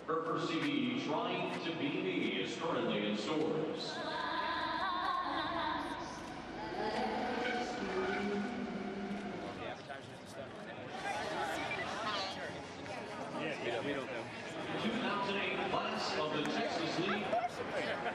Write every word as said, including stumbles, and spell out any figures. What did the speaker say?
Her C D, Trying to Be Me, is currently in stores. Yeah, yeah, we don't know. two thousand eight class of the Texas League.